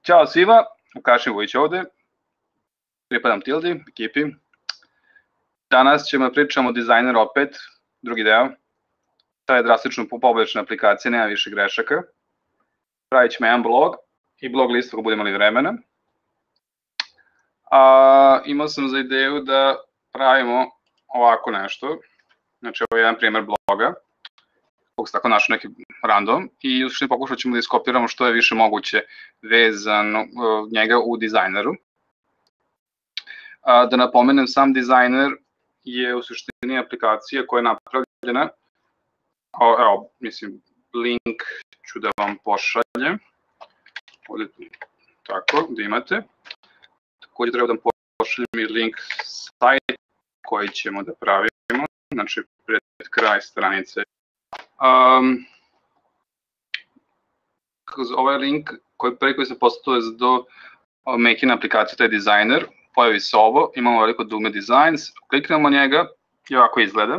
Ćao svima, Vukašin Vujić ovde, pripadam Tildi, ekipi. Danas ćemo pričamo o dizajneru opet, drugi deo. Ta je drastično poboljšana aplikacija, nema više grešaka. Pravit ćemo jedan blog i blog list ako budemo imali vremena. Imao sam za ideju da pravimo ovako nešto. Znači ovo je jedan primer bloga, kog se tako našao neki random i u suštini pokušat ćemo da iskopiramo što je više moguće vezano njega u dizajneru. Da napomenem, sam dizajner je u suštini aplikacija koja je napravljena, evo, mislim, link ću da vam pošaljem, ovdje tako, da imate. Također treba da vam pošaljem i link sajt koji ćemo da pravimo, znači pred kraj stranice. Ovaj link prvi koji se postavio do Making aplikacije, taj dizajner, pojavi se ovo, imamo veliko dugme Designs, kliknemo njega i ovako izgleda.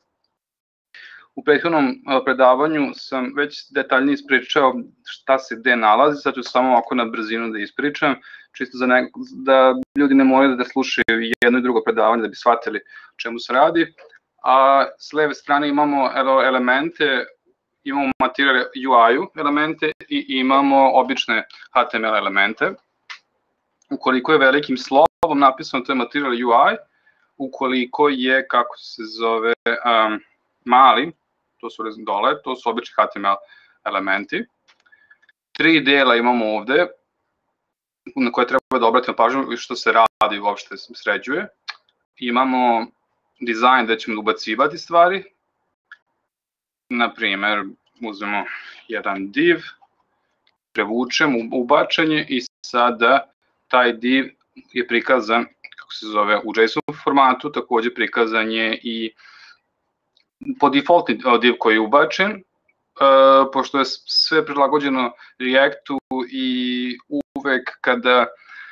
U prethodnom predavanju sam već detaljnije ispričao šta se gde nalazi, sad ću samo ovako na brzinu da ispričam, čisto da ljudi ne moraju da slušaju jedno i drugo predavanje da bi shvatili o čemu se radi. S leve strane imamo elemente, imamo materijal UI-u elemente i imamo obične HTML elemente. Ukoliko je velikim slovom napisano to je materijal UI, ukoliko je, kako se zove, mali, to su dole, to su obični HTML elementi. Tri dela imamo ovde, na koje treba da obratimo pažnju što se radi uopšte sređuje. Imamo dizajn gde ćemo ubacivati stvari. Naprimer, uzmemo jedan div, prevučemo ubačanje i sada taj div je prikazan, kako se zove, u JSON formatu, takođe prikazan je i po defaultni div koji je ubačen, pošto je sve prilagođeno Reactu i uvek kada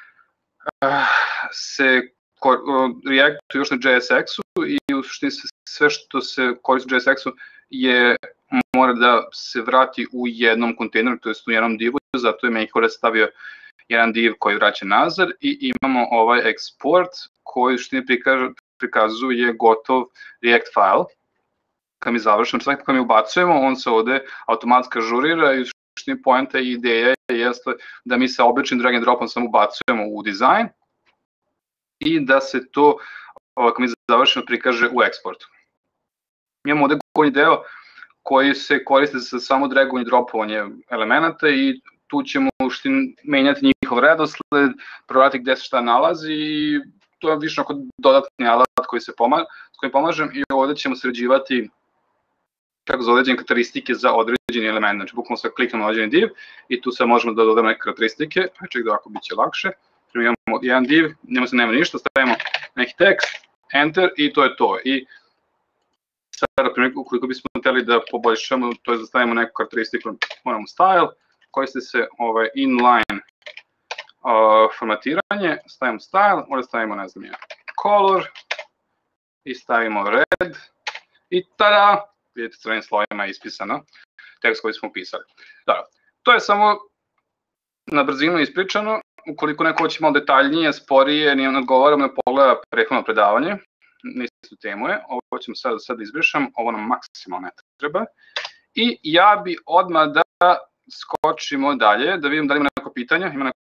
se Reactu još na JSX-u i u suštini sve što se koristi u JSX-u mora da se vrati u jednom kontejneru, to je u jednom divu, zato je Maker stavio jedan div koji vraća nazad i imamo ovaj export koji u suštini prikazuje gotov React file. Kad mi završimo, svaki kad mi ubacujemo, on se ovde automatski ažurira i u suštini poenta i ideja jeste da mi sa običnim drag and dropom samo ubacujemo u dizajn i da se to, kad mi završimo, prikaže u eksportu. Imamo ovde gornji deo koji se koristi za samo dragovanje i dropovanje elemenata i tu ćemo u suštini menjati njihov redosled, provjeriti gde se šta nalazi i to je više oko dodatni alat s kojim pomažem i ovde ćemo sređivati kako za određene karakteristike za određeni element. Znači, bukvalno sve kliknemo na određeni div i tu sad možemo da dodamo neke karakteristike, ček da ovako biće lakše. Imamo jedan div, nema ništa, stavimo neki tekst, enter i to je to. I sada, ukoliko bismo hteli da poboljšamo, to je da stavimo neku karakteristiku, moramo style, koristi se inline formatiranje, stavimo style, ovdje stavimo, ne znam ja, color i stavimo red i tada, vidite crvenim slovima je ispisano tekst koji smo upisali. Dobro, to je samo na brzinu ispričano, ukoliko neko hoće malo detaljnije, sporije, ne odgovaramo na pogleda prethodno predavanje, nisu temu je, ovo ćemo sad da izbrišam, ovo nam maksimalno ne treba i ja bi odmah da skočimo dalje, da vidim da li ima neko pitanje,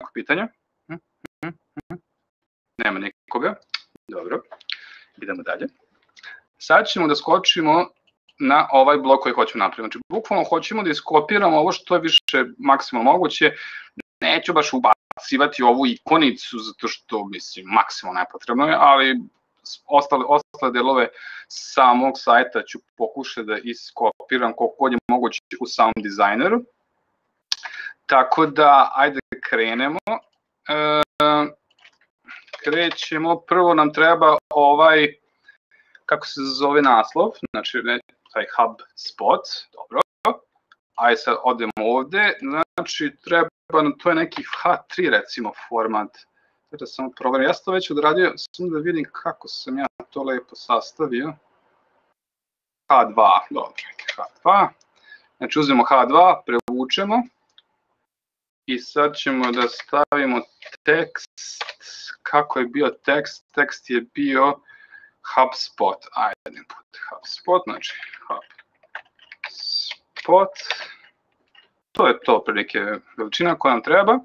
Nema nikoga, dobro, idemo dalje. Sad ćemo da skočimo na ovaj blok koji hoćemo napraviti. Znači, bukvalno hoćemo da iskopiramo ovo što je više maksimalno moguće. Neću baš ubacivati ovu ikonicu, zato što, mislim, maksimalno nepotrebno je, ali ostale delove samog sajta ću pokušati da iskopiram koliko je moguće u samom dizajneru. Tako da, ajde krenemo. Krećemo, prvo nam treba ovaj, kako se zove naslov, znači taj hub spot, dobro. Ajde sad odemo ovde, znači treba, to je neki H3 recimo format. Da samo proverim, ja sam to već odradio, samo da vidim kako sam ja to lepo sastavio. H2, dobro, H2. Znači uzmemo H2, prevučemo I sad ćemo da stavimo tekst, kako je bio tekst, tekst je bio HubSpot, ajde put HubSpot, znači HubSpot, to je to prilike veličina koja nam treba.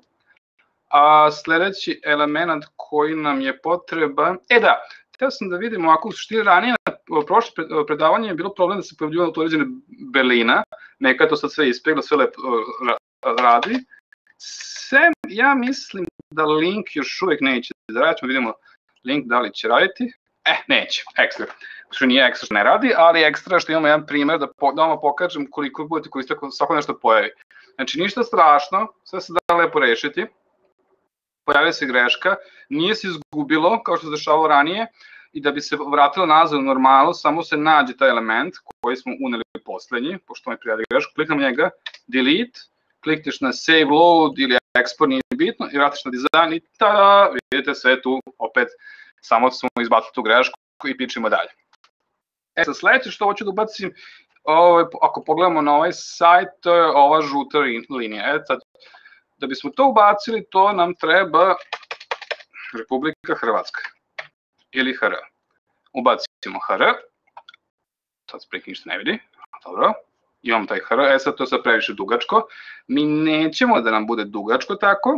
A sledeći element koji nam je potreban, da, htio sam da vidimo ako u suštini ranije prošle predavanje je bilo problem da se pojavljivalo to određene belina, neka to sad sve ispegla, sve lepo radi. Sem, ja mislim da link još uvek neće da radi, ćemo vidimo link da li će raditi. Neće, ekstra. Što nije ekstra što ne radi, ali ekstra što imamo jedan primer da vam pokažem koliko budete koristiti ako svako nešto pojavi. Znači ništa strašno, sve se da lepo rešiti. Pojavila se greška, nije se izgubilo kao što se dešavalo ranije i da bi se vratilo nazad u normalu, samo se nađe taj element koji smo uneli poslednji, pošto mi prijavi grešku, kliknem njega, delete, klikneš na save load ili export, nije bitno, i vratiš na dizajn i tada, vidite sve tu, opet, samo smo izbacili tu grešku i pičemo dalje. Sad sledeće što hoću da ubacim, ako pogledamo na ovaj sajt, to je ova žuta linija. Sad, da bismo to ubacili, to nam treba Republika Hrvatska ili HR. Ubacimo HR, sad sprik ništa ne vidi, dobro, imamo taj HR, sad to je previše dugačko, mi nećemo da nam bude dugačko tako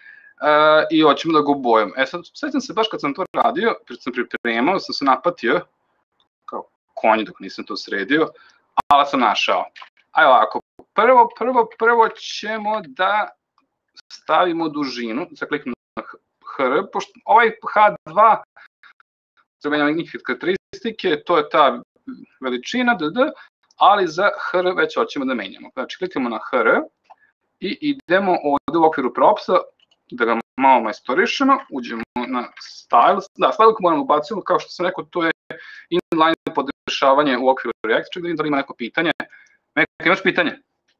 i hoćemo da ga obojimo. Sad, sećam se baš kad sam to radio, kad sam pripremao, sam se napatio, kao konj dok nisam to sredio, ali sam našao. Ajde ovako, prvo ćemo da stavimo dužinu, sad kliknem na HR, pošto ovaj H2 treba imati nikakve karakteristike, to je ta veličina, ali za HR već hoćemo da menjamo. Znači klikamo na HR i idemo ovde u okviru propsa da ga malo majstorišemo, uđemo na style, da, style koji moramo ubaciti, kao što sam rekao, to je inline podešavanje u okviru React, čak da vidim da li ima neko pitanje. Neko, imaš pitanje?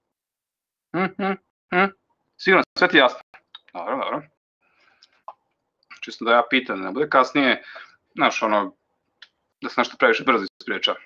Sigurno, sve ti jasno. Dobro. Čisto da ja pitam, da ne bude kasnije, znaš, da se nešto previše brzo ispriča.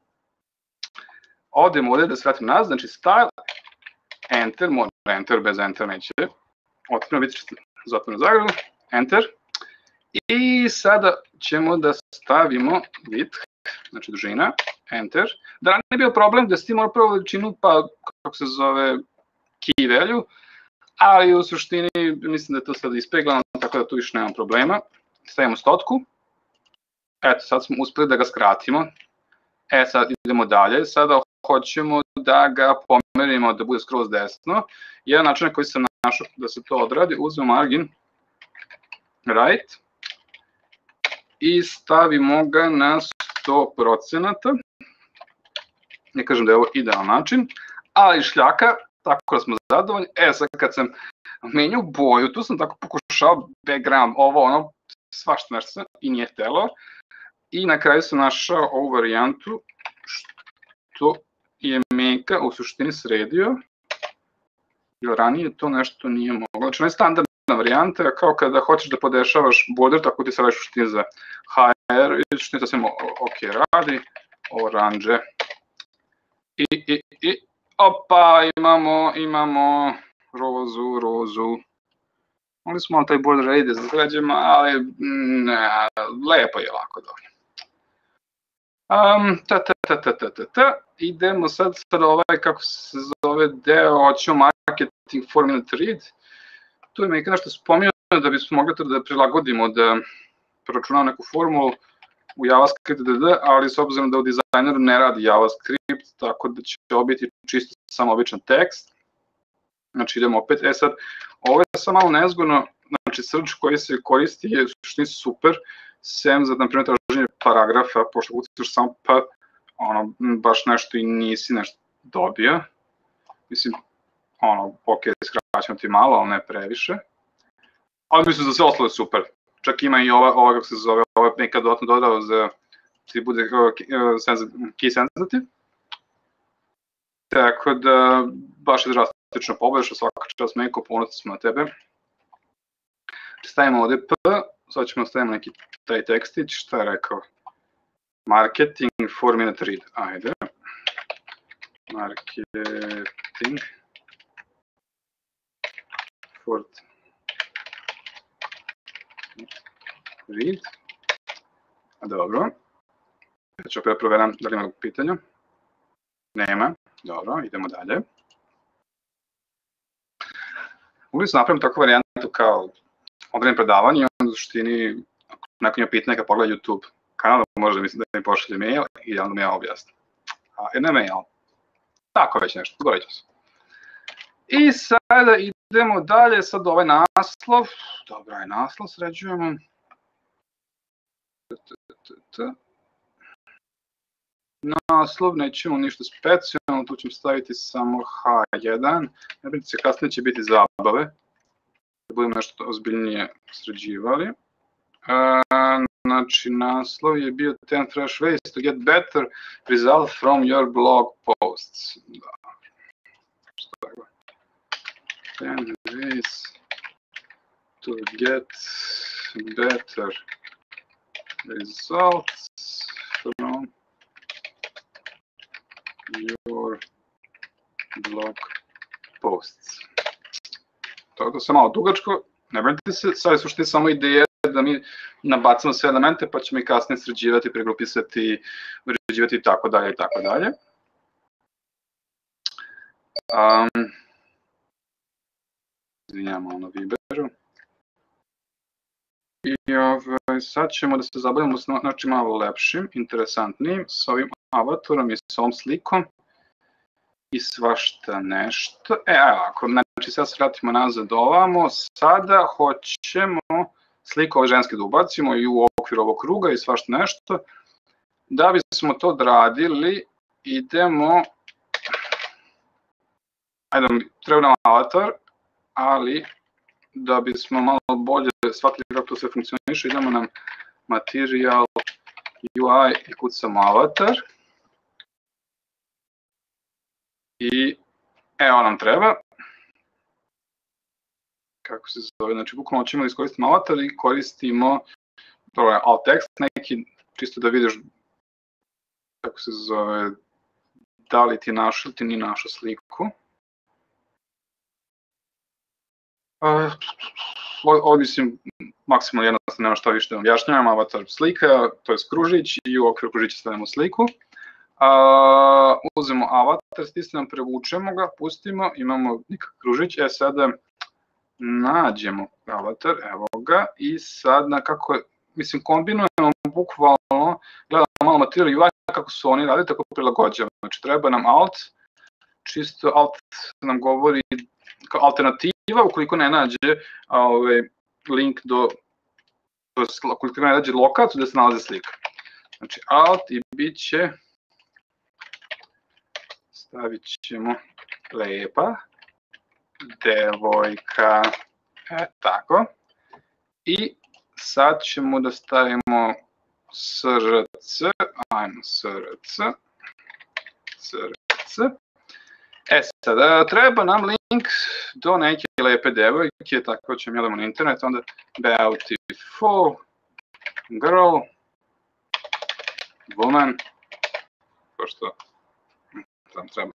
Odemo ovde da se vratim nazad, znači style, enter, mora enter, bez enter neće. Otvoreno biti čisto zatvoreno zagradu, enter. I sada ćemo da stavimo width, znači dužina, enter. Da ranije je bio problem da si ti mora prvo veličinu, pa kako se zove, key value, ali u suštini mislim da je to sada ispeglano, tako da tu više nemam problema. Stavimo stotku. Eto, sad smo uspeli da ga skratimo. Sad idemo dalje. Sada hoćemo da ga pomerimo da bude skroz desno. Jedan način na koji sam našao da se to odradi, uzmemo margin right i stavimo ga na 100%. Ne kažem da je ovo idealan način, ali šljaka, tako da smo zadovoljni. Sad kad sam menjao boju, tu sam tako pokušao background, ovo, svašta nešto sam i nije telo. I na kraju sam našao ovu varijantu što je Meka u suštini sredio, jer ranije to nešto nije moglo. Znači, ona je standardna varijanta, kao kada hoćeš da podešavaš border, tako ti se radiš u suštini za HR, i u suštini sasvim ok radi, oranže. I opa, imamo rozu. Mogli smo taj border radius da zgrađemo, ali lepo je ovako dobro. Idemo sad ovaj, kako se zove deo, hoćemo marketing for-minute read. Tu je Meka nešto spominjeno da bismo mogli da prilagodimo, da preračunamo neku formulu u JavaScript, ali s obzirom da u dizajneru ne radi JavaScript, tako da će ovo biti čisto samo običan tekst. Znači idemo opet, sad, ovo je sad malo nezgodno, znači search koji se koristi je suštini super, sem za, na primjer, traženje paragrafa, pošto kucaš samo pa, baš nešto i nisi nešto dobio. Mislim, ok, skraćamo ti malo, ali ne previše. Ali mislim za sve ostalo je super. Čak ima i ova kako se zove, ova neka dodatno dodao za ti bude key sensitive. Tako da, baš je drastično poboljša, svaka čast Meko, ponosni smo na tebe. Stavimo ovde P, sad ćemo stavimo neki taj tekstić, šta je rekao? Marketing for minute read, ajde. Marketing Export read. Dobro. Ja ću opet proveram da li ima pitanja. Nema. Dobro, idemo dalje. Uvijek se napravim takvu varijantu kao online predavanje i onda u suštini, ako neko ima pitanje, neka pogleda YouTube kanal, možda da mi pošalje mail i onda mi ja objasnim. Ne mail. Tako već nešto, zgorit ću se. I sada idemo dalje, sad ovaj naslov. Dobro, ovaj naslov sređujemo. Naslov, nećemo ništa specijalno, tu ćemo staviti samo H1. Ne brinite se, kasnije će biti zabave, da budemo nešto ozbiljnije sređivali. Znači, naslov je bio 10 fresh ways to get better result from your blog posts. Da. Što tako? 10 ways to get better results from your blog posts. To je malo dugačko, ne brinite se, sad je suštini samo ideja da mi nabacamo sve elemente pa ćemo ih kasnije sređivati, pregrupisati, uređivati i tako dalje i tako dalje. Izvinjamo ono Viberu. I sad ćemo da se zabavimo s znači malo lepšim, interesantnijim, s ovim avatarom i s ovom slikom i svašta nešto. Ako znači sad se vratimo nazad ovamo, sada hoćemo sliku ove ženske da ubacimo i u okviru ovog kruga i svašta nešto. Da bismo to odradili, idemo, treba nam avatar, ali da bismo malo bolje shvatili kako to sve funkcioniše, idemo nam Material, UI i kucamo avatar. I evo nam treba. Kako se zove, znači bukvalno ćemo da iskoristimo avatar i koristimo alt text neki, čisto da vidiš kako se zove, da li ti našao ili ti nije našao sliku. Ovo mislim maksimalno jednostavno, nema šta više da objašnjavam, avatar slika, to je kružić i u okviru kružića stavimo sliku. Uzmemo avatar, stisnemo, prevučemo ga, pustimo, imamo nikakav kružić, sada nađemo avatar, evo ga, i sad kako je, mislim kombinujemo bukvalno, gledamo malo Material UI kako su oni radili, tako prilagođavamo, znači treba nam alt, čisto alt nam govori kao alternativa ukoliko ne nađe link do, ukoliko ne nađe lokaciju gde se nalazi slika. Znači alt i bit će, stavit ćemo lepa devojka, tako. I sad ćemo da stavimo src, ajmo src, sada treba nam link do neke lepe devojke, tako ćemo jedemo na internet, onda beautiful girl, woman, pošto tam treba.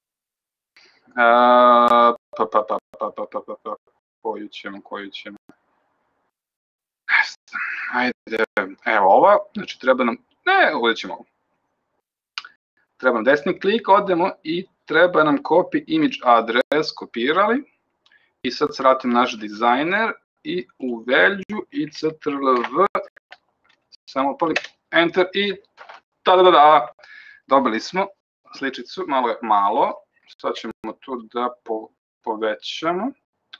Koju ćemo. Ajde, evo ova, znači treba nam, ovdje ćemo ovo. Treba nam desni klik, odemo i treba nam copy image address, kopirali. I sad se vratim naš dizajner i u value i ctrl-v, samo pali enter i tada, dobili smo sličicu, malo je malo, sad ćemo to da povećamo.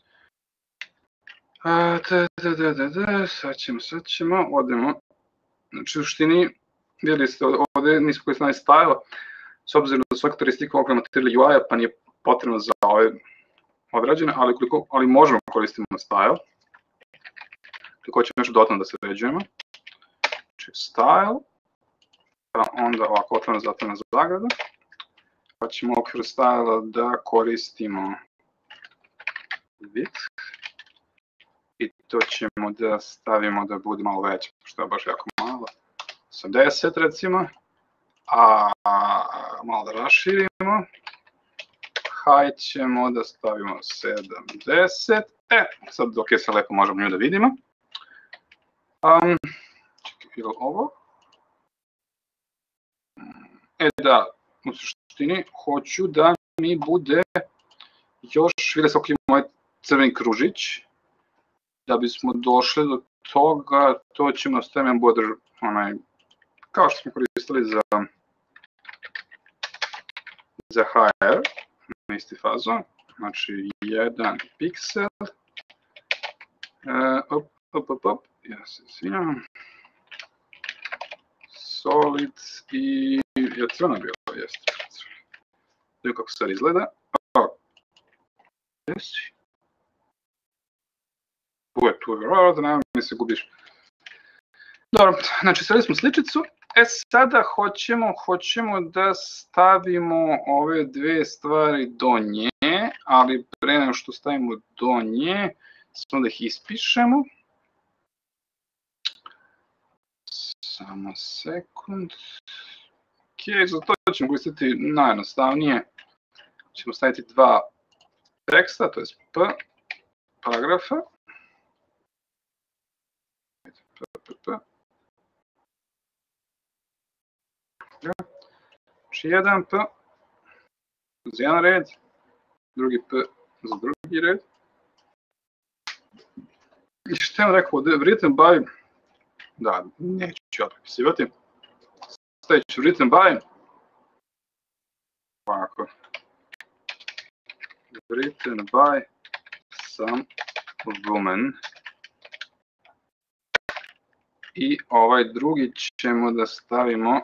Sad ćemo, odemo, znači u suštini, vidjeli ste ovdje nismo koristili style, s obzirom da svaka karakteristika ovog Material UI-a pa nije potrebno za ove odrađene, ali možemo koristiti style. Tako ćemo nešto dodatno da se sređujemo. Znači style, pa onda ovako otvorena zatvorena zagrada, pa ćemo u okviru style da koristimo width i to ćemo da stavimo da bude malo veće, što je baš jako malo, 80 recimo, a malo da raširimo, height ćemo da stavimo 70. Sad dok je sve lepo možemo nju da vidimo. Čekaj, ovo? Da, u suštini hoću da mi bude još, vidite se oklim ovaj crveni kružić. Da bismo došli do toga, to ćemo staviti border, kao što smo koristili za HR, na isti fazon, znači 1 piksel, ja se izvinjam, solid i je crveno bilo, jeste. Vidim kako sad izgleda. Tu je, da nema mi se gubiš. Dobro, znači stavili smo sličicu. Sada hoćemo da stavimo ove dve stvari do nje, ali pre nego što stavimo do nje, samo da ih ispišemo. Samo sekund. Ok, za to ćemo koristiti najjednostavnije. Ćemo staviti dva teksta, to je P, paragrafa. Znači jedan P za jedan red, drugi P za drugi red. I što je rekao, written by, da, neću otpisivati. Stavit ću written by, ovako, written by some woman. I ovaj drugi ćemo da stavimo,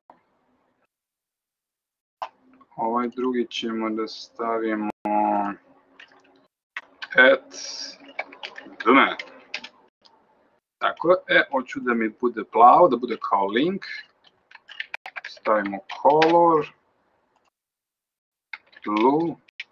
at women. Tako, hoću da mi bude plavo, da bude kao link. Stavimo color, blue.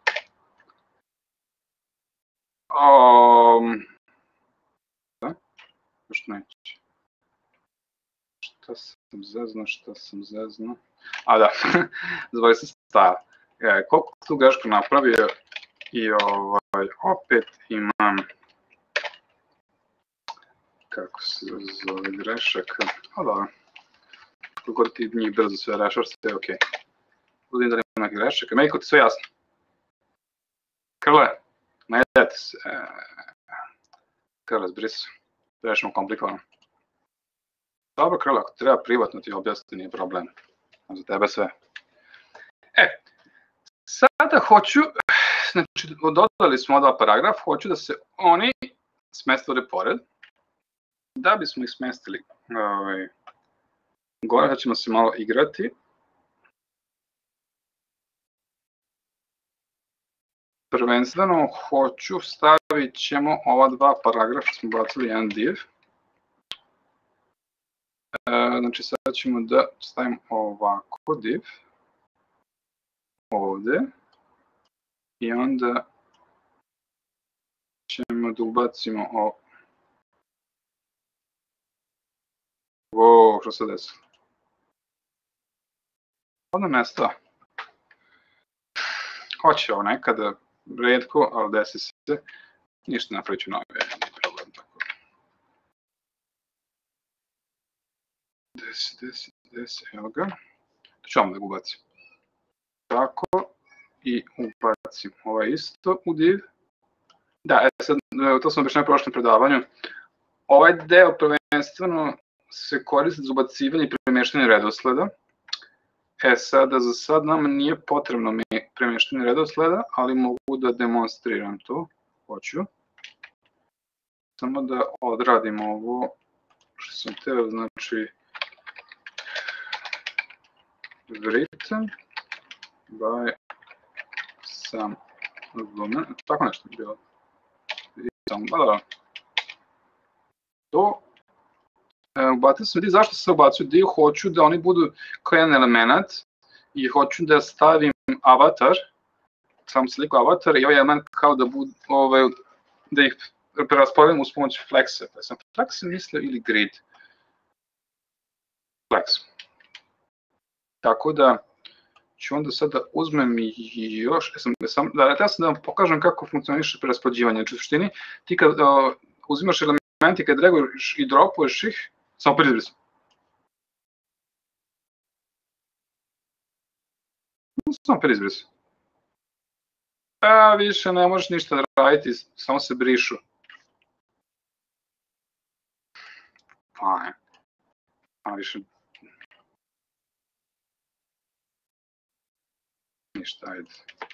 Da, još neće. Šta sam zezno? A da, zove se star. Koliko tu grešku napravio i opet imam, kako se zove grešaka, da, koliko ti njih brzo sve rešaš, sve je okej. Budim da nema neke grešaka, Mejko, ti sve jasno? Krle, ne idete se, Krle, zbrisu, prešamo komplikovano. Dobro, Krle, ako treba privatno ti objasniti, nije problem, za tebe sve. Sada hoću, znači dodali smo dva paragraf, hoću da se oni smeste ovde pored. Da bismo ih smestili gore, da ćemo se malo igrati. Prvenstveno stavit ćemo ova dva paragrafa, smo bacili jedan div. Znači sada ćemo da stavimo ovako div. Ovde. I onda ćemo da ubacimo ovo, što se desilo? Odno mesto. Hoće ovo nekada, redko, ali desi se. Ništa napravit ću novi, nije problem tako. Desi, evo ga. To ću vam da ga ubacim. Tako, i ubacim ovaj isto u div. Da, sad, to sam objašnjavao u prošlom predavanju. Ovaj deo prvenstveno se koristi za ubacivanje i premeštanje redosleda. Sada, za sad nam nije potrebno premeštanje redosleda, ali mogu da demonstriram to. Hoću. Samo da odradim ovo što sam teo, znači written by some woman, tako nešto je bilo. To ubacio sam div, zašto se ubacuju div? Hoću da oni budu kao jedan element i hoću da stavim avatar, samo sliku avatar i ovaj element kao da budu, da ih preraspodelim uz pomoć flexa. Pa sam flex mislio ili grid. Flex. Tako da ću onda sad da uzmem još, da sam da vam pokažem kako funkcioniše preraspoređivanje. Znači u suštini ti kad uzimaš elementi, kad draguješ i dropuješ ih, samo preizbrisi. Samo preizbrisi. Više ne možeš ništa da raditi, samo se brišu. Fine. Više ništa, ajde.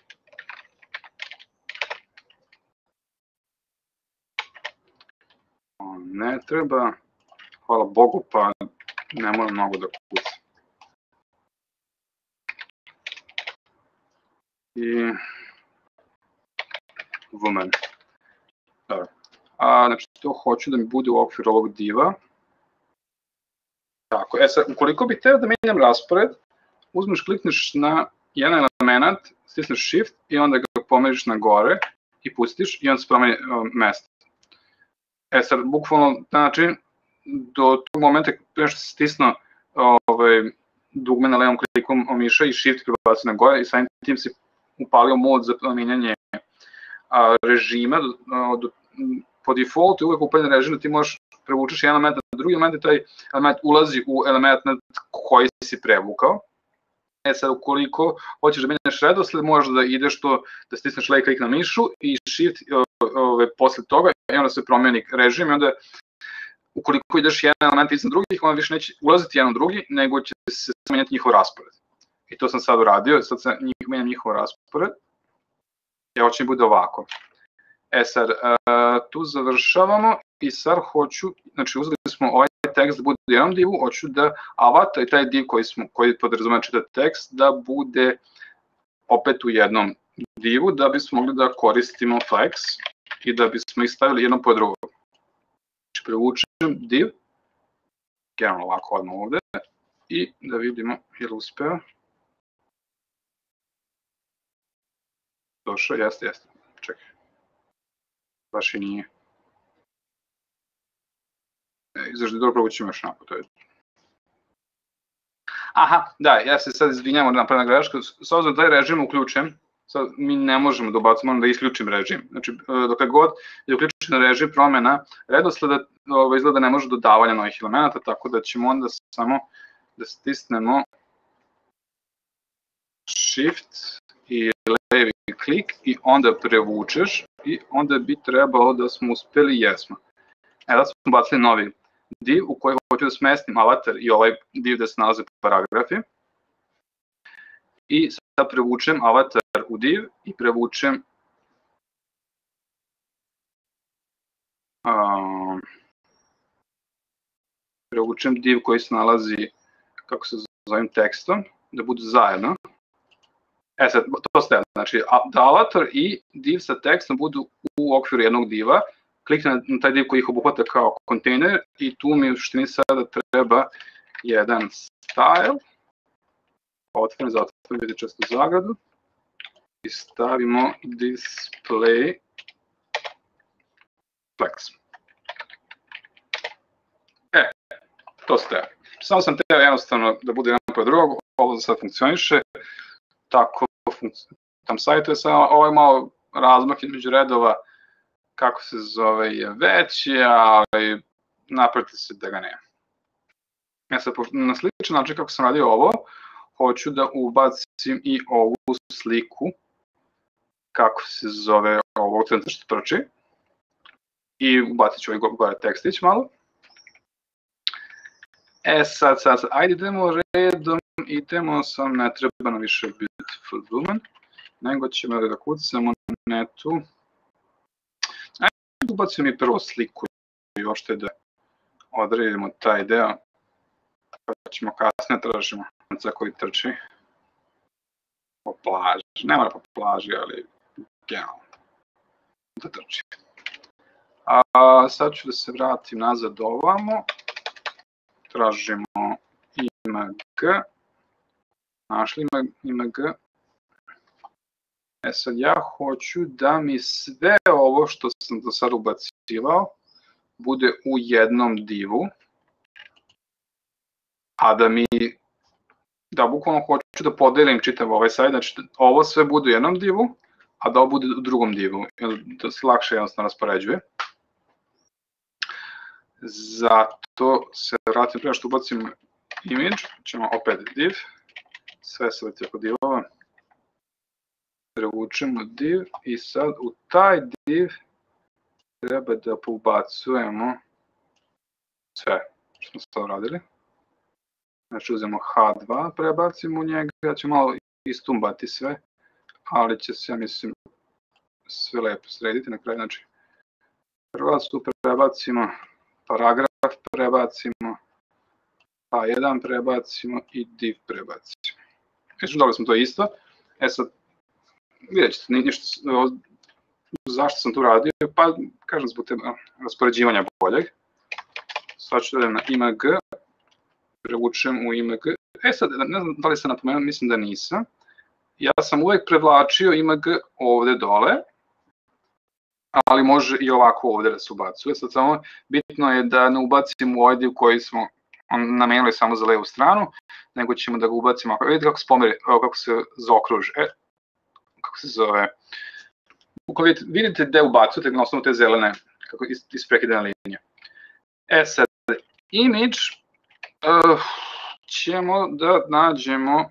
Ne treba, hvala Bogu, pa ne mora mnogo da kuca. I woman. Dobro. Znači, to hoću da mi bude u okviru ovog diva. Tako, sad, ukoliko bih hteo da menjam raspored, uzmeš, klikneš na jedan element, stisneš shift i onda ga pomeriš na gore i pustiš i onda se promeni mesto. Sad, bukvalno, znači, do tog momenta prije što se stisno dugme na levom klikom miša i shift prebaci na gore i samim tim si upalio mod za menjanje režima. Po defaultu uvek upaljen režim da ti možeš prevučeš jedan element na drugi element i taj element ulazi u element koji si prevukao. Sad, ukoliko hoćeš da menjaš redosled, možeš da ideš da stisneš levi klik na mišu i shift posle toga i onda se promeni režim i onda ukoliko ideš jedan element iznad drugih, onda više neće ulaziti jedan u drugi, nego će se menjati njihov raspored. I to sam sad uradio, sad sam menjam njihov raspored. Ja hoću da bude ovako. Sad, tu završavamo i sad hoću, znači uzeli smo ovaj tekst da bude u jednom divu, hoću da avatar i taj div koji podrazumeva čitav tekst da bude opet u jednom divu da bismo mogli da koristimo flex i da bismo ih stavili jedno po drugo. Znači prevučem div, generalno ovako odmah ovde i da vidimo je li uspeo. Došao, jeste, čekaj. Baš i nije. Izražda dobro provućemo još napad, to je. Aha, da, ja se sad izvinjam, napravim grešku, s obzirom da taj režim uključen, sad mi ne možemo da ubacimo, moram da isključim režim. Znači, dok god je uključen režim promena redosleda, izgleda ne može dodavanja novih elementa, tako da ćemo onda samo da stisnemo shift i levi klik i onda prevučeš i onda bi trebalo da smo uspeli, jesmo. Da smo bacili novi div u koji hoću da smestim avatar i ovaj div da se nalaze paragrafi. I sad prevučem avatar u div i prevučem div koji se nalazi, kako se zovem, tekstom, da budu zajedno. Sad, to ste, znači da avatar i div sa tekstom budu u okviru jednog diva, kliknem na taj div koji ih obuhvata kao kontejner i tu mi u suštini sada treba jedan style, otvorim, zatvorim, vidite često zagradu i stavimo display flex. To ste. Samo sam teo jednostavno da bude jedan po drugog, ovo za sad funkcioniše, tako tam sajtuje se, ovo je malo razmak između redova, kako se zove, je veći, ali napravite se da ga nema. Sad, na sličan način kako sam radio ovo, hoću da ubacim i ovu sliku, kako se zove, ovog centra što trči, i ubacit ću ovaj gore tekstić malo. Sad, ajde idemo redom, idemo sam, ne treba nam više beautiful woman, nego ćemo da kucamo netu. Ajde ubacimo i prvo sliku i ošte da odredimo taj deo, pa ćemo kasnije tražimo za koji trči po plaži, ne mora po plaži, ali generalno da trči. Sad ću da se vratim nazad ovamo. Tražimo img, našli img. Sad ja hoću da mi sve ovo što sam do sada ubacivao bude u jednom divu, a da mi da bukvalno hoću da podelim čitav ovaj sajt, znači ovo sve bude u jednom divu, a da ovo bude u drugom divu, da se lakše jednostavno raspoređuje. Zato se vratim prema što ubacimo image, ćemo opet div, sve se vrti oko divova, prevučemo div i sad u taj div treba da pobacujemo sve što smo sad radili. Znači uzemo H2, prebacimo u njega, ja ću malo istumbati sve, ali će se, ja mislim, sve lepo srediti na kraju. Znači, Hrvatsku prebacimo, paragraf prebacimo, H1 prebacimo i div prebacimo. Znači, dali smo to isto. E sad, vidjet ćete, zašto sam tu radio, pa kažem zbog te raspoređivanja boljeg. Sad ću da idem na img, prevučem u img. E sad, ne znam da li sam napomenuo, mislim da nisam. Ja sam uvek prevlačio img ovde dole, ali može i ovako ovde da se ubacuje. Sad samo bitno je da ne ubacimo u ovaj dio koji smo namenili samo za levu stranu, nego ćemo da ga ubacimo, vidite kako se pomeri, kako se zaokruži, kako se zove. Ukoliko vidite gde ubacujete na osnovu te zelene, kako isprekidane linije. E sad, image ćemo da nađemo,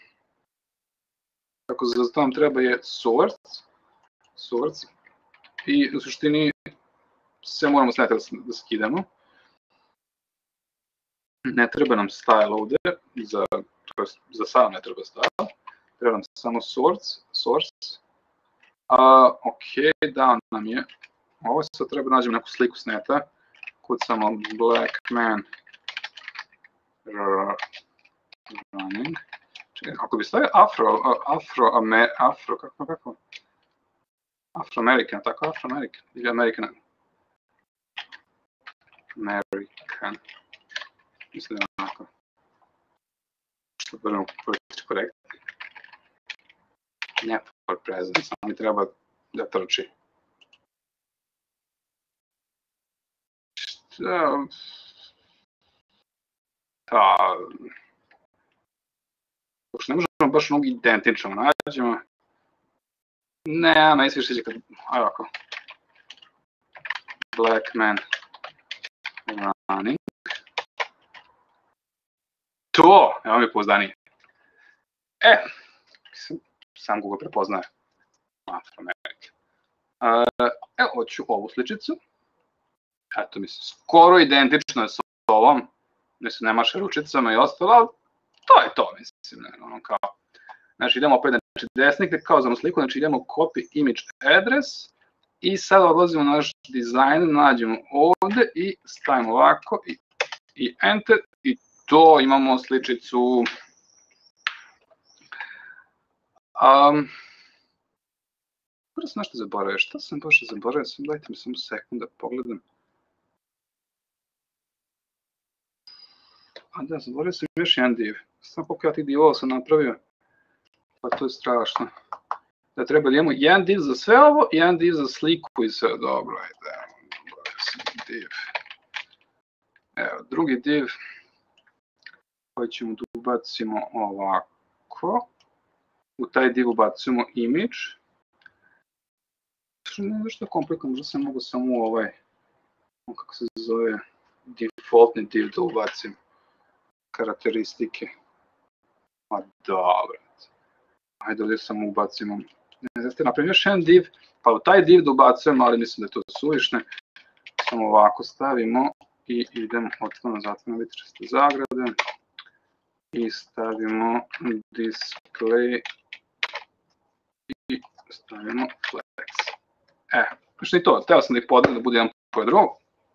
kako za to nam treba je source, i u suštini sve moramo sneti da skidamo. Ne treba nam style ovde, za sada ne treba style, treba nam samo source. Ok, da nam je, ovo sad treba da nađemo neku sliku sneta, kucamo black man running. Čekaj, ako bi stavio Afro-American, tako Afro-American, ili American. Mislim da je onako. Što budemo politički korektni. Ne for present, samo mi treba da trči. Uopšte ne možemo baš mnogo identično nađemo. Ne, meni se sviđa kad, ajde ovako. Black man running. To, evo mi pouzdanije. Sam Google prepoznaje. Evo, hoću ovu sličicu. Eto, mislim, skoro identično je s ovom. Mislim, ne maše ručicama i ostalo, ali to je to, mislim, ono kao. Znači, idemo opet, znači, desni klik kao za sliku, znači idemo copy image address i sad odlazimo na naš dizajn, nađemo ovde i stavimo ovako i enter i to imamo sličicu. Prvo sam nešto zaboravio, šta sam baš zaboravio, dajte mi samo sekund da pogledam. A da, zaboravio sam još jedan div, samo koliko ja tih divova sam napravio, pa to je strašno. Da treba da imamo jedan div za sve ovo i jedan div za sliku i sve, dobro, ajde, div. Evo, drugi div koji ćemo da ubacimo ovako, u taj div ubacimo image. Ne znam što je komplikovan, možda sam mogu samo u ovaj, kako se zove, defaultni div da ubacim karakteristike. Pa dobro. Ajde ovdje samo ubacimo, ne znam, napravim još jedan div, pa u taj div da ubacujemo, ali mislim da je to suvišne. Samo ovako stavimo i idemo otvoreno, zatvoreno, vidite česte zagrade. I stavimo display i stavimo flex. Znači i to, teo sam da ih podelim da bude jedan pored drugog.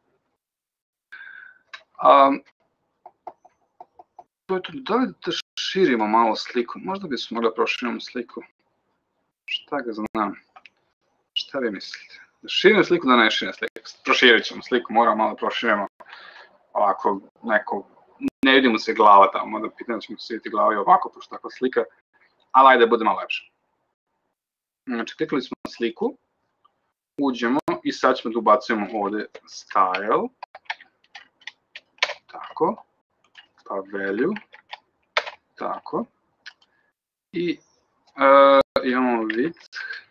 Da li da širimo malo sliku? Možda bismo mogli da proširimo sliku. Šta ga znam? Šta vi mislite? Da širimo sliku, da ne širimo sliku? Proširit ćemo sliku, moramo malo da proširimo. Ovako, neko, ne vidimo se glava tamo, da pitam da ćemo se vidjeti glava i ovako, pošto takva slika. Ali ajde, bude malo lepše. Znači, klikali smo na sliku. Uđemo i sad ćemo da ubacujemo ovde style. Tako. Pa value. tako. I imamo width,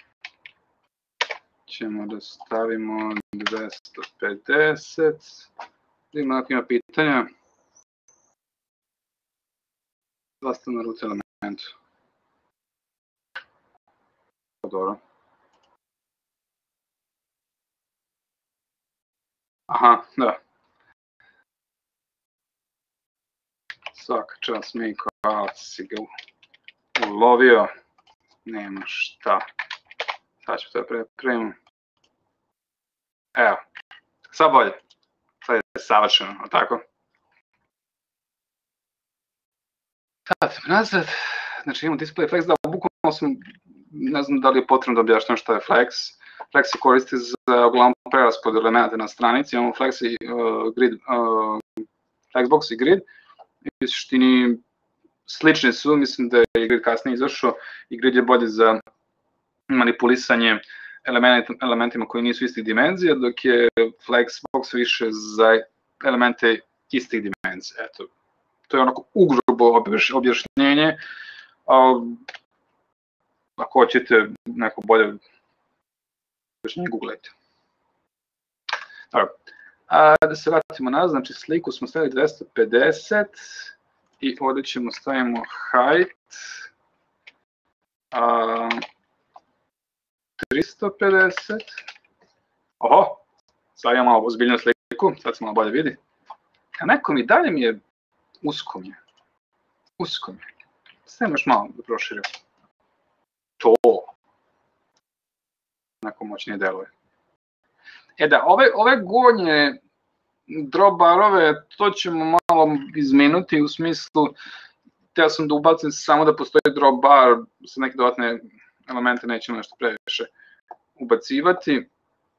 ćemo da stavimo 250. Vidimo ako ima pitanja. Dosta na root elementu. Dobro. Aha, da. Svaka čast, Miko, hvala si ga ulovio. Nema šta. Sad ću to prepremiti. Evo, sad bolje. Sad je savršeno, ali tako? Sad, nazad. Znači imamo display flex, da, bukvalno sam, ne znam da li je potrebno da objašnjam šta je flex. Flex se koristi za uglavnom preraspodelu elemenata na stranici, imamo flex i grid, flexbox i grid. U suštini slični su, mislim da je grid kasnije izašao i grid je bolje za manipulisanje elementima koji nisu istih dimenzija, dok je flexbox više za elemente istih dimenzija. Eto, to je onako ugrubo objašnjenje. Ako hoćete neko bolje objašnjenje, googlajte. Dobro. Da se vratimo nazad, znači sliku smo stavili 250 i ovdje ćemo stavimo height 350. Oho, sad imamo malo ozbiljnu sliku, sad se malo bolje vidi. A nekom i dalje mi je usko mi je. Usko mi je. Sve još malo da proširio. To. Neko moćnije deluje. Da, ove gornje dropbarove, to ćemo malo izmenuti u smislu, teo sam da ubacim samo da postoji dropbar, sa neke dodatne elemente nećemo nešto previše ubacivati.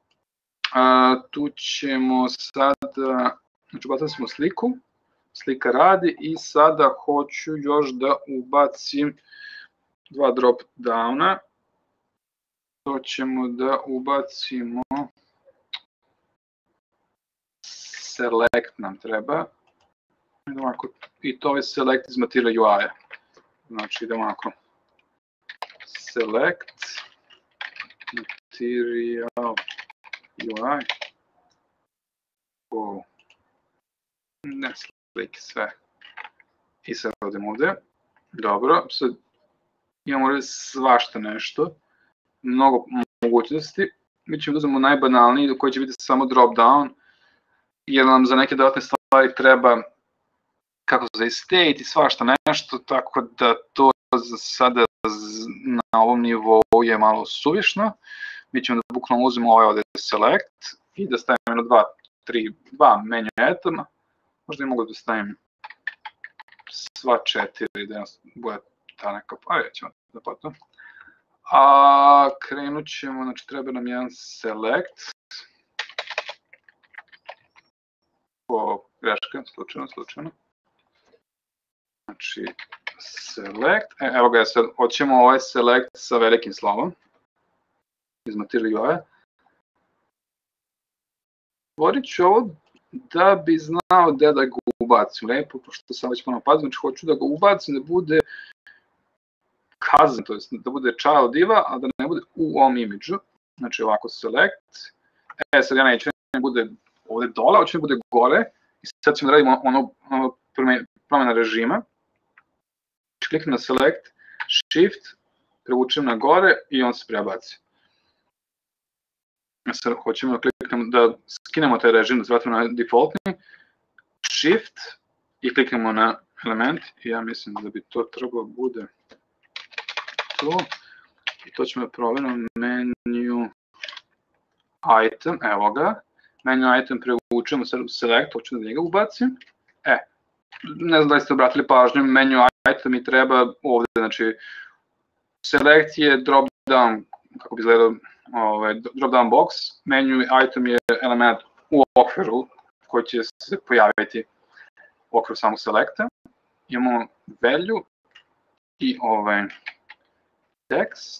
Tu ćemo sada, znači ubacili smo sliku, slika radi i sada hoću još da ubacim dva drop downa. To ćemo da ubacimo, select nam treba, i to je select iz material UI-a. Znači idemo ovako, select material UI, ne slike sve, i sad odemo ovde, dobro, sad imamo ovde svašta nešto, mnogo mogućnosti, mi ćemo da uzmemo najbanalniji koji će biti samo drop down, jer nam za neke dodatne stvari treba kako za state i svašta nešto, tako da to za sada na ovom nivou je malo suvišno. Mi ćemo da bukvalno uzmemo ovaj ovde select i da stavimo dva menu itema. Možda i mogu da stavim sva 4 da bude ta neka, vidjet ćemo da potom. A krenut ćemo, znači treba nam jedan select. Greška, slučajno. Znači, select, evo ga, hoćemo ovaj select sa velikim slovom iz material UI-a. Stvorit ću ovo da bi znao gde da ga ubacim lepo, pošto sam već ponovno pazim, znači hoću da ga ubacim da bude cousin, to je da bude child diva, a da ne bude u ovom imidžu. Znači ovako select, sad ja neću da bude ovde dole, hoću da bude gore, i sad ćemo da radimo ono promjena režima. Kliknem na select, shift, prevučem na gore i on se prebaci. Sad hoćemo da skinemo taj režim, da se vratimo na defaultni, shift i kliknemo na element i ja mislim da bi to trebalo bude to. I to ćemo provjeriti menu item, evo ga. Menu item prevučemo sad u select, hoću da njega ubacim. Ne znam da li ste obratili pažnju, menu item mi treba ovde, znači select je drop down, kako bi izgledao drop down box, menu item je element u okviru koji će se pojaviti u okviru samog selecta. Imamo value i text,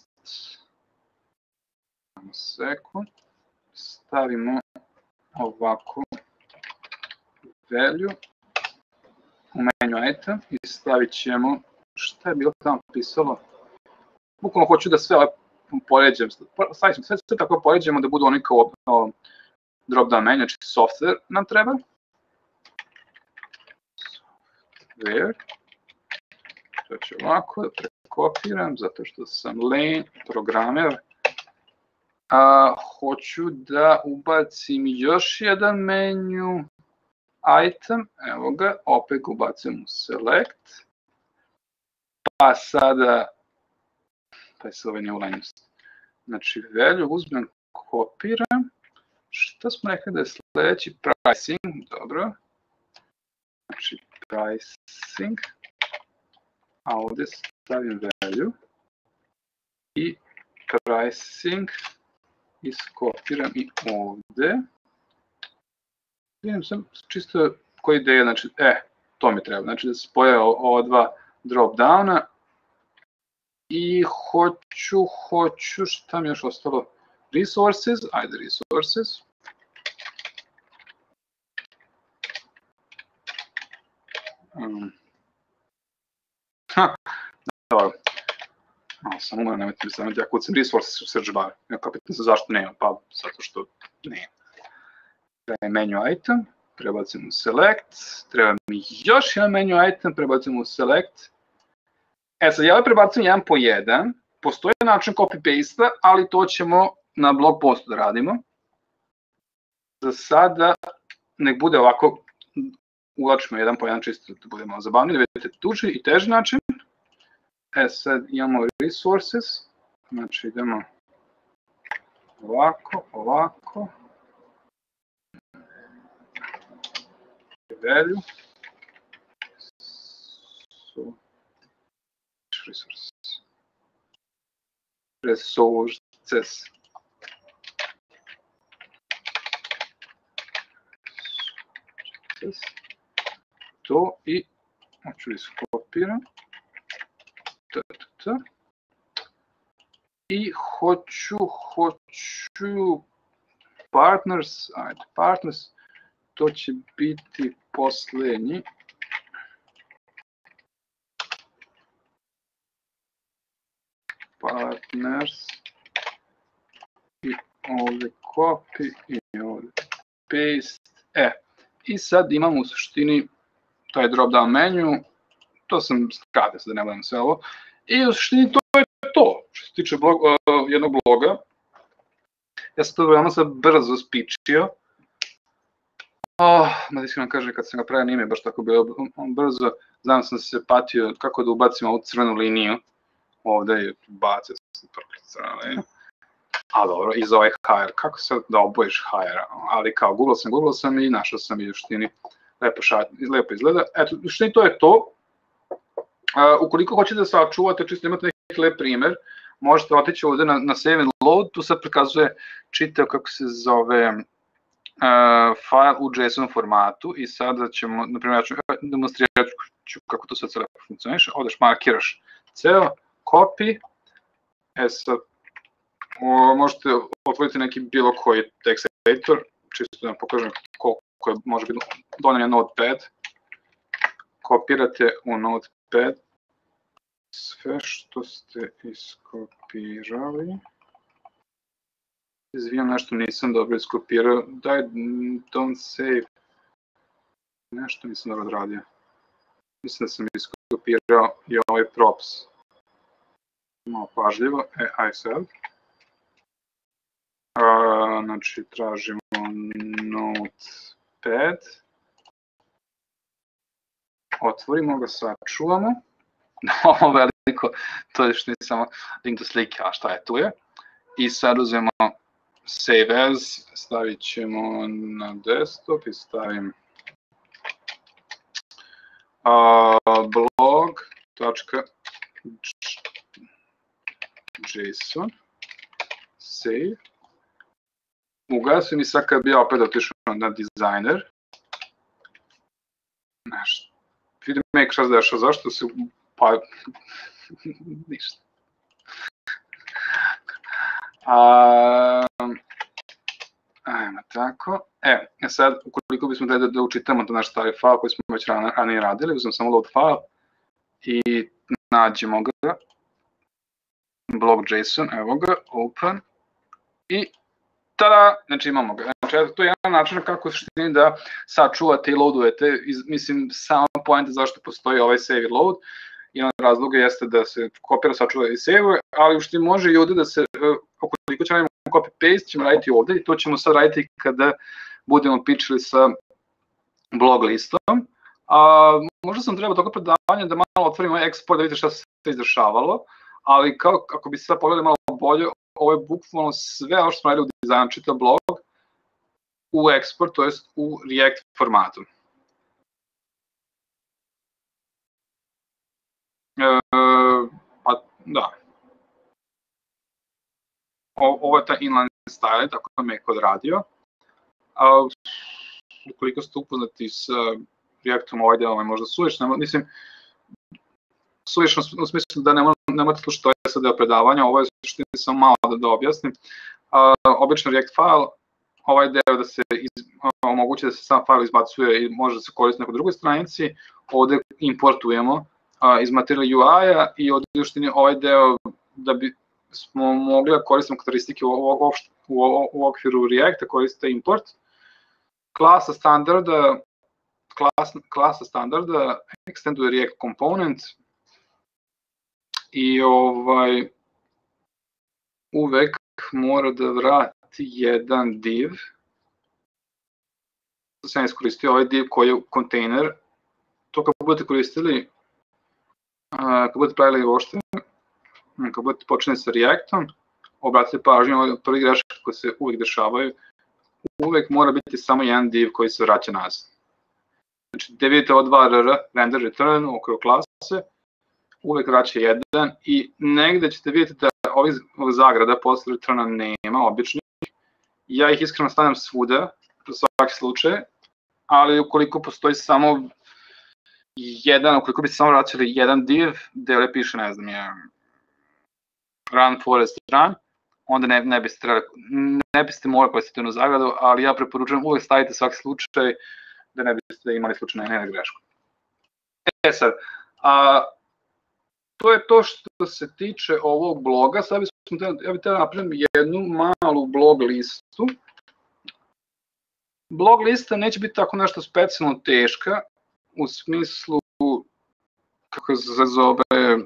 samo sekund, stavimo ovako value u menu item i stavit ćemo šta je bilo tamo pisalo? Bukvalno hoću da sve poređem, sve tako poređemo da budu oni kao drop down menu, znači software nam treba. Software. To ću ovako da prekopiram, zato što sam lame programer. Hoću da ubacim još jedan menu item, evo ga, opet ga ubacim u select, pa sada, pa je se ovaj neulanjost, znači value uzmem, kopiram, šta smo rekli da je sledeći, pricing, dobro, znači pricing, a ovde stavim value i pricing iskopiram i ovde. Vidim sam čisto koja ideja, znači, to mi treba, znači da se spoje ova dva drop downa i hoću, šta mi još ostalo? Resources, ajde resources. Dobro. Samo moram nemojte mi staviti, ja kucam resources u search bar. Ja kao pitam se zašto nema, pa zato što nema. Treba menu item, prebacim u select, treba mi još jedan menu item, prebacim u select. Sad, ja prebacim jedan po jedan, postoji način copy-paste-a, ali to ćemo na blog postu da radimo. Za sada, nek bude ovako, ulačimo jedan po jedan čisto da bude malo zabavnije, da vidite tuži i teži način. Sad imamo resources, znači idemo ovako, value, resources, to i hoću iskopiram. I hoću partners, ajde partners, to će biti poslednji. Partners i ovde copy i ovde paste. I sad imamo u suštini taj drop down menu, to sam skratio da ne budem sve ovo, i u suštini to je to što se tiče jednog bloga. Ja sam to veoma sad brzo spičio, da iskreno kažem kad sam ga pravio nije baš tako bilo brzo, znam sam se patio kako da ubacim ovu crvenu liniju, ovde je bacio sam crvenu liniju, a dobro, i za ovaj hire, kako sad da obojiš hire, ali kao googlao sam i našao sam i u suštini lepo izgleda, eto, u suštini to je to. Ukoliko hoćete da sačuvate, čisto imate neki lep primer, možete otići ovde na save and load, tu sad prikazuje čitao kako se zove file u JSON formatu i sada ćemo, na primjer, ja ću demonstrirati kako to sad sve lepo funkcioniše, ovdeš markiraš ceo, copy, sad možete otvoriti neki bilo koji text editor, čisto da vam pokažem koliko je može biti donjen Notepad, kopirate u Notepad sve što ste iskopirali. Izvijam, nešto nisam dobro iskopirao, daj, don't save, nešto nisam dobro odradio. Mislim da sam iskopirao i ovaj props. Malo pažljivo, aj sad. Znači, tražimo Notepad. Otvorimo ga, sačuvamo. Ovo veliko, to je što nije samo link do slike, a šta je tu je. I sad uzmemo save as, stavit ćemo na desktop i stavim blog.json, save. Ugasim i sad kad bi ja opet otišao na designer, nešto, vidim nek šta se dešava, zašto se, pa, ništa. Ajmo tako, sad ukoliko bismo da učitamo to naš stari file koji smo već ranije radili, uzmem samo load file i nađemo ga, blog.json, evo ga, open, i tada, znači imamo ga. Znači, to je jedan način kako suštini da sačuvate i loadujete, mislim, sama poenta zašto postoji ovaj save i load, jedan razloga jeste da se kopira, sačuva i save, ali što može i ovde da se, koliko ćemo raditi copy-paste, ćemo raditi ovde i to ćemo sad raditi kada budemo pičili sa blog listom. Možda sam treba toga predavanja da malo otvorimo eksport, da vidite šta se izdešavalo, ali ako bi se sad pogledali malo bolje, ovo je bukvalno sve ono što smo radili u dizajnu, čitav blog u eksport, to jest u React formatu. Pa da. Ovo je ta inline style, tako da me je kod radio. Ukoliko ste upoznati sa Reactom, ovaj deo je možda suvišno, mislim, suvišno u smislu da nemate slušati ovaj sad deo predavanja, ovo je suštini samo malo da objasnim. Obično React file, ovaj deo da se omogući da se sam file izbacuje i može da se koristi na nekoj drugoj stranici, ovde importujemo iz Material UI-a i ovde u suštini ovaj deo da bi smo mogli da koristimo karakteristike u okviru Reacta, koriste import, klasa standarda extenduje React component i uvek mora da vrati jedan div. Da sam iskoristio ovaj div koji je kontejner. To kad budete koristili, kad budete pravili uopšte, kad budete počeli sa Reactom, obratite pažnju, prvi greške koje se uvek dešavaju, uvek mora biti samo jedan div koji se vraća nazad. Znači, gde vidite ovo 2 render return u okviru klase, uvek vraća jedan i negde ćete vidjeti da ovih zagrada posle returna nema običnih. Ja ih iskreno stavljam svuda, za svaki slučaj, ali ukoliko postoji samo jedan, ukoliko bi se samo vraćali jedan div, gde ovdje piše, ne znam, run forest run, onda ne biste morali koristiti jednu zagradu, ali ja preporučujem uvek stavite svaki slučaj da ne biste imali slučajno jednu grešku. Sad, to je to što se tiče ovog bloga. Sad ja bih htio napravim jednu malu blog listu. Blog lista neće biti tako nešto specijalno teška, u smislu, kako se zove,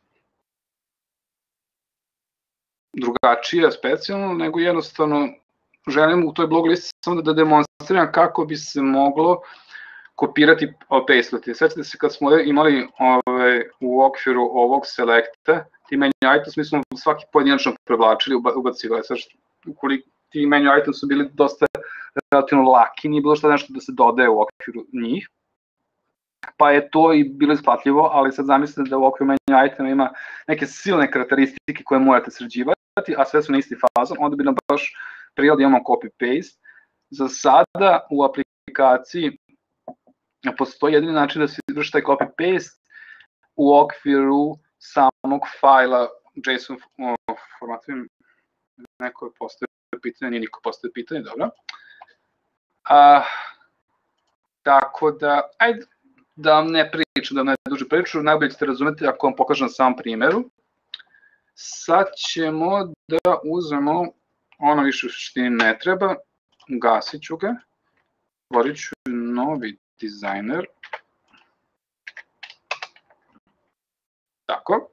drugačija, specijalno, nego jednostavno želim u toj blog listi samo da demonstriram kako bi se moglo kopirati, pastati. Svećate se kad smo imali u okviru ovog selekta, ti menu items, mi smo svaki pojedinačno prevlačili, ubacivali. Ukoliko ti menu items su bili dosta relativno laki, nije bilo šta nešto da se dodaje u okviru njih, pa je to i bilo isplatljivo, ali sad zamislite da u okviru menu itema ima neke silne karakteristike koje morate sređivati, a sve su na isti fazon, onda bi nam baš prijelo da imamo copy-paste. Za sada u aplikaciji postoji jedini način da se izvrši taj copy-paste u okviru samog fajla JSON formatu. Neko je postavio pitanje, nije niko postavio pitanje, dobro. Tako da, ajde da vam ne pričam, da vam ne duže priču, najbolje ćete razumeti ako vam pokažem na samom primjeru. Sad ćemo da uzmemo, ono više u suštini ne treba, ugasit ću ga, otvorit ću novi dizajner. Tako.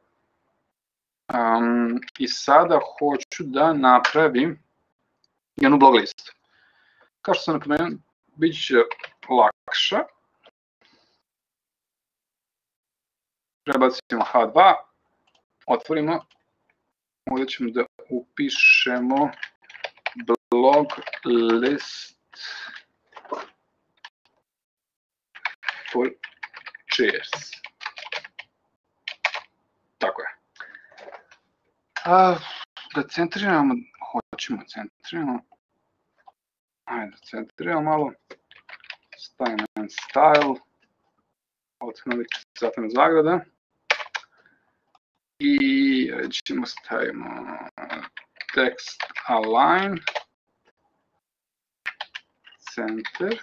I sada hoću da napravim jednu blog listu. Kao što sam napomenuo, bit će lakša. Prebacimo H2, otvorimo, ovdje ćemo da upišemo blog list for chairs. Tako je. Da centriramo, hoćemo centriramo. Ajde da centriramo malo. Stavimo jedan style. Otvorimo zatvorena zagrada. I recimo stavimo text align center.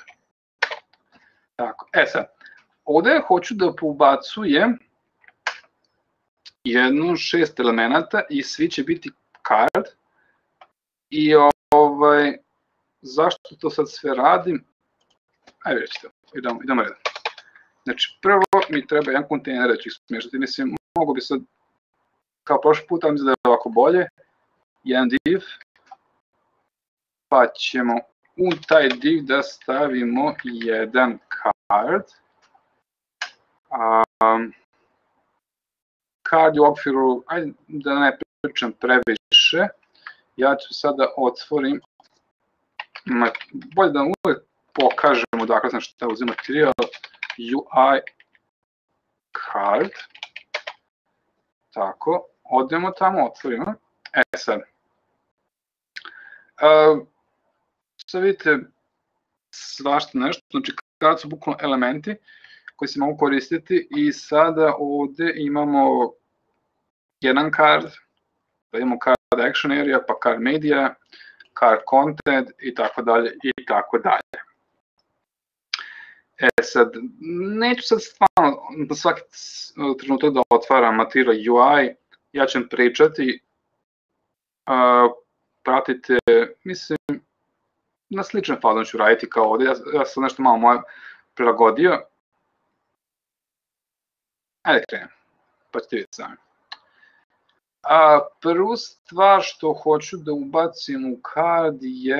Tako, sad, ovde hoću da poubacujem jedno 6 elemenata i svi će biti card. I zašto to sad sve radim? Ajde vidjet ćete, idemo redom. Znači prvo mi treba jedan kontejner da ću ih smještati, mislim mogu bi sad kao prošli put, ali mislim da je ovako bolje, jedan div, pa ćemo u taj div da stavimo jedan card. Card u okviru, ajde da ne pričam previše, ja ću sada otvorim, bolje da uvijek pokažemo dakle sam šta uzim materijal, UI card, tako, odemo tamo, otvorimo, sad, sad vidite svašta nešto, znači card su bukvalno elementi koji se mogu koristiti i sada ovde imamo jedan card, da imamo card action area, pa card media, card content i tako dalje i tako dalje. Sad, neću sad stvarno na svaki trenutak da otvaram materijal UI, ja ću vam pričati, pratite, mislim, na sličan fazon ću raditi kao ovde, ja sam nešto malo moje prilagodio. Ajde krenem, pa ćete vidjeti sami. Prvu stvar što hoću da ubacim u card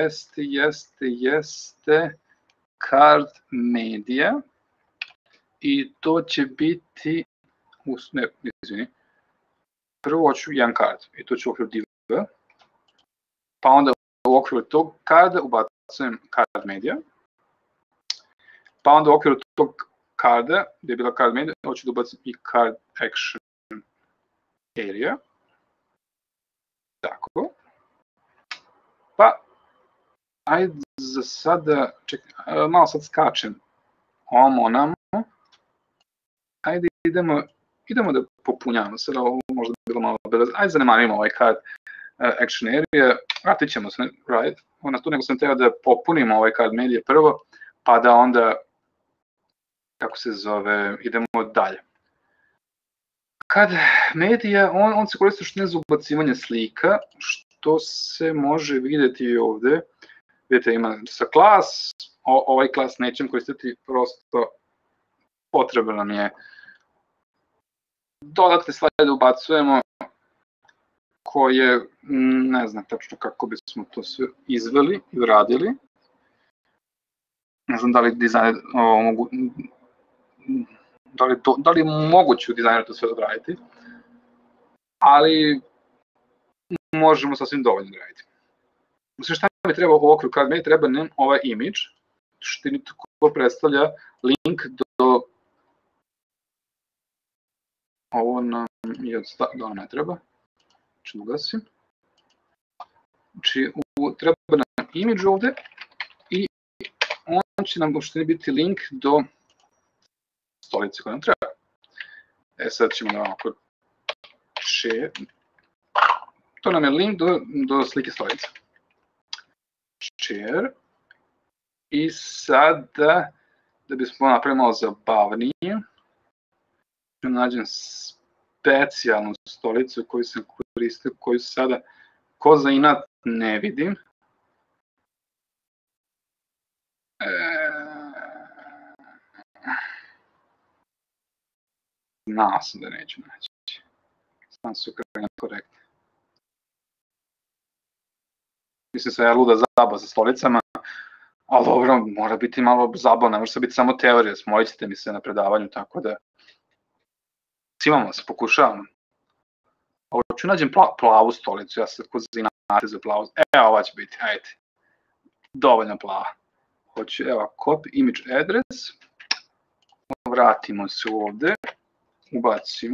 jeste card media i to će biti, ne, izvini, prvo hoću jedan card i to ću u okviru div, pa onda u okviru tog carda ubacujem card media, pa onda u okviru tog carda, gde je bila card media, hoću da ubacim i card action area. Tako. Pa, ajde za sada, čekaj, malo sad skačem onamo. Ajde idemo da popunjamo, sad ovo možda bilo malo belazno. Ajde zanemarimo ovaj card action area, vratit ćemo se, right? Na tu nego sam teo da popunimo ovaj card media prvo, pa da onda, kako se zove, idemo dalje. Kad medija, on se koristi što ne za ubacivanje slika, što se može vidjeti ovde. Vidite, ima sa klas, ovaj klas nećem koristiti, prosto potrebno nam je dodatne slide da ubacujemo, koje, ne znam tačno kako bismo to sve izveli i uradili. Ne znam da li dizajner mogu... Da li je moguće u dizajneru to sve odraditi, ali možemo sasvim dovoljno raditi. Mislim, šta mi treba u okviru card media, treba nam ovaj image, što predstavlja link do... Ovo nam je da ne treba, znači da ugasim. Znači, treba nam image ovde i on će nam uopšte biti link do stolice koja nam treba. Sad ćemo da ovako share. To nam je link do slike stolice. Share. I sada, da bismo napravili malo zabavnije, nađem specijalnu stolicu koju sam koristio, koju sada ko za inat ne vidim. Znao sam da neću naći. Znam su krajno korektne. Mislim se ja luda zabava sa stolicama, ali dobro, mora biti malo zabavno, ne može se biti samo teorija, smojit ćete mi se na predavanju, tako da imamo se, pokušavam. Ovo ću nađem plavu stolicu, ja sad ko zanate za plavu, evo ova će biti, ajde, dovoljno plava. Hoću, evo, copy image address, vratimo se ovde, ubacimo,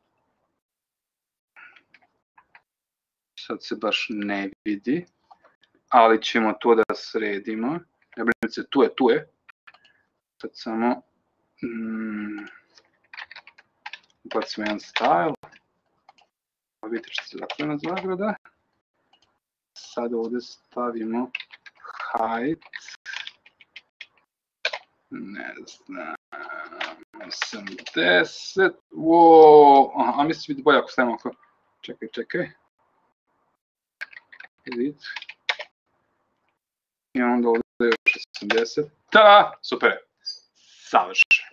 sad se baš ne vidi, ali ćemo to da sredimo, ne brinite se, tu je, sad samo ubacimo jedan style, vidite što se zaklena zagrada, sad ovde stavimo height, ne znam, 80, wow, a mislim će biti bolje ako stavimo ako, čekaj, edit, i onda ovdje još 80, super, savršeno.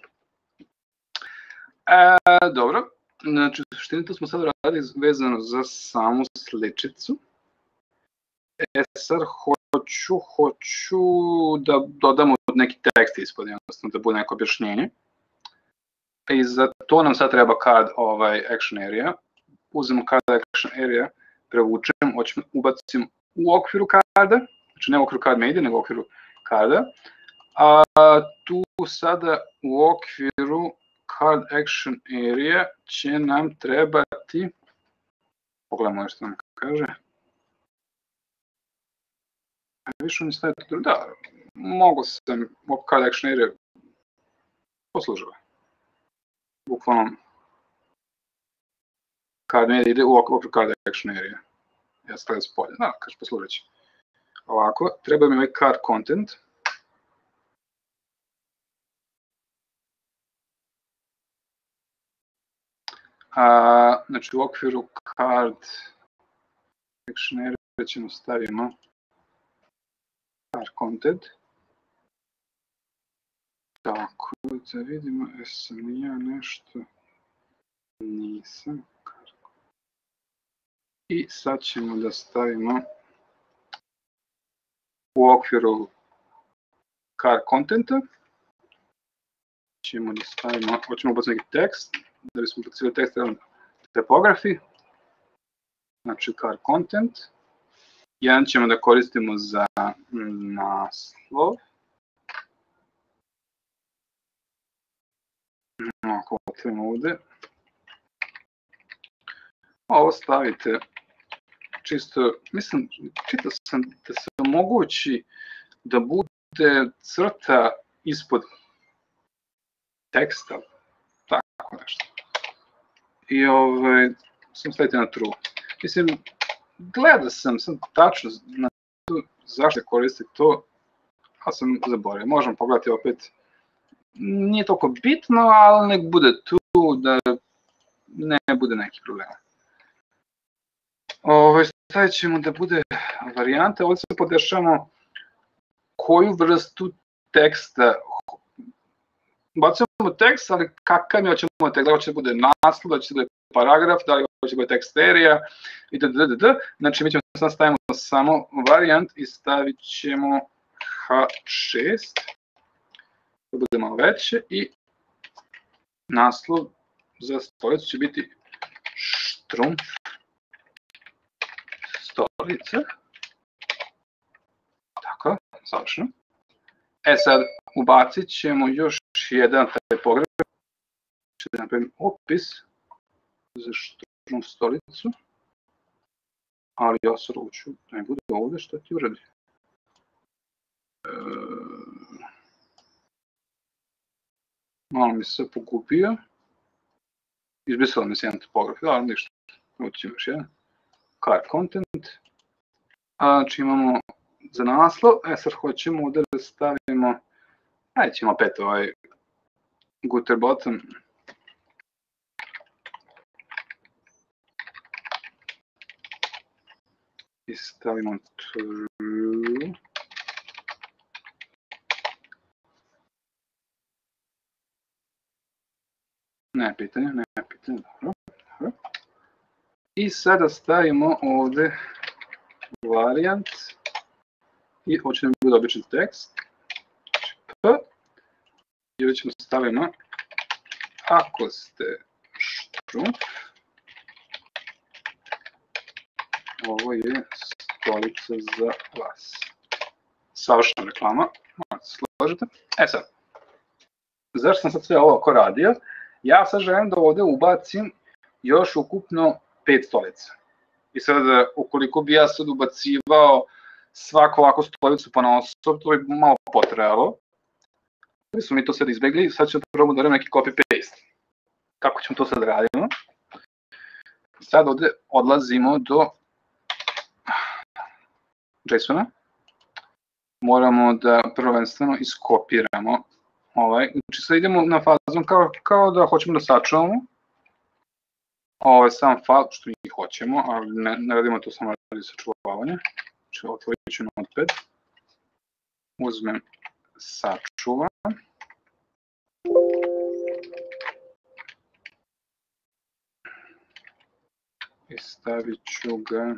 Dobro, znači u suštini to smo sad radili vezano za samu sličicu. Sad hoću da dodamo neki tekst ispod, jednostavno da bude neko objašnjenje. I za to nam sad treba card action area. Uzmemo card action area, prevučem, ubacim u okviru carda, znači ne u okviru card media, nego u okviru carda. A tu sada u okviru card action area će nam trebati, pogledamo što nam kaže, više mi staviti, da, mogu sam card action area poslužava. Bukvalno card media ide u okviru card action area. Ja stavljam s polja, da, kaže poslužit će. Ovako, treba mi ovaj card content. Znači u okviru card action area ćemo stavimo card content. Tako, da vidimo, jesam li ja nešto, nisam. I sad ćemo da stavimo u okviru card contenta, ćemo da stavimo, hoćemo ubaciti neki tekst, da bismo ubacili tekst typography, znači card content, jedan ćemo da koristimo za naslov, ako otvorimo ovde, ovo stavite čisto, mislim, čitao sam da se omogući da bude crta ispod teksta, tako nešto. I sam stavite na true. Mislim, gledao sam tačno zašto koristiti to, ali sam zaboravio. Možemo pogledati opet. Nije toliko bitno, ali nek bude tu da ne bude neki problema. Stavit ćemo da bude varijanta, ovdje se podešamo koju vrstu teksta, bacimo tekst, ali kakav mi hoćemo tekst, da li će da bude naslov, da će da bude paragraf, da li će da bude tekst area, itd. Znači mi ćemo sad stavimo samo varijant i stavit ćemo H6, da bude malo veće i naslov za stolicu će biti štrumpf stolice. Tako, savršeno. Sad ubacit ćemo još jedan typograf. Da napravim opis za štrumpf stolicu. Ali ja se ruču, da ne bude ovde što ti uradi. Malo mi se pokupio. Izbrisalo mi se jedan typograf, ali ništa. Ovdje ćemo još jedan. Card content. Znači imamo za naslov, sad hoćemo ovdje da stavimo, ajde ćemo opet gutter bottom. I stavimo true. Ne pitanje, dobro. I sada stavimo ovdje varijant i hoće nam bude običan tekst. P. I ovdje ćemo stavimo ako ste štrumpf, ovo je stolica za vas. Savršena reklama, morate se složiti. Sad, zašto sam sad sve ovo ako radio? Ja sad želim da ovdje ubacim još ukupno 5 stolica. I sad, ukoliko bi ja sad ubacivao svaku ovakvu stolicu pa na osob, to bi malo potrajalo. Da smo mi to sad izbjegli, sad ćemo probati da radimo neki copy-paste. Kako ćemo to sad radimo? Sad ovdje odlazimo do JSON-a. Moramo da prvenstveno iskopiramo Znači sad idemo na fazom kao da hoćemo da sačuvamo sam file, što i hoćemo, ali ne radimo to samo radi sačuvavanja. Znači otvorit ću Notepad, uzmem sačuvam i stavit ću ga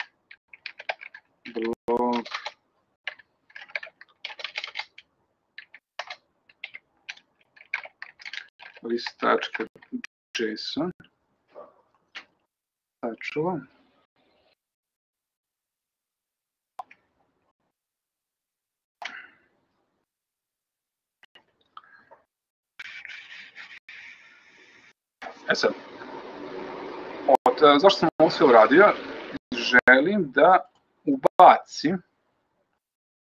blog list.json, sačuvam. Sad, zašto sam ovo sve uradio? Želim da ubacim